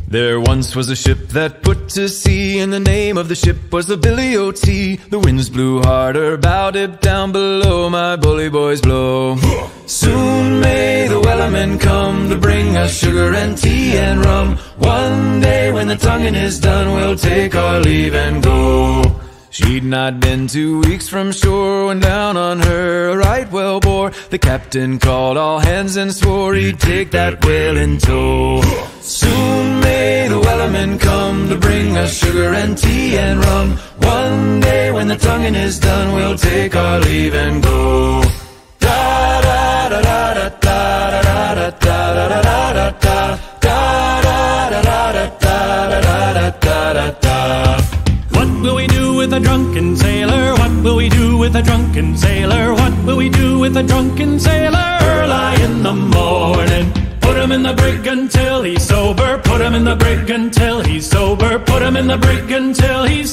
There once was a ship that put to sea, and the name of the ship was the Billy O.T. The winds blew harder, bowed it down below, my bully boys blow. Soon may the wellerman come to bring us sugar and tea and rum. One day when the tonguing is done, we'll take our leave and go. She'd not been 2 weeks from shore when down on her a right whale bore. The captain called all hands and swore he'd take that whale in tow. Soon may the wellerman come to bring us sugar and tea and rum. One day when the tonguing is done, we'll take our leave and go. Da da da da da da da da da da da da da da da da da da da. What will we do with a drunken sailor? What will we do with a drunken sailor? What will we do with a drunken sailor? Early in the morning, put him in the brig until he's sober. Put him in the brig until he's sober. Put him in the brig until he's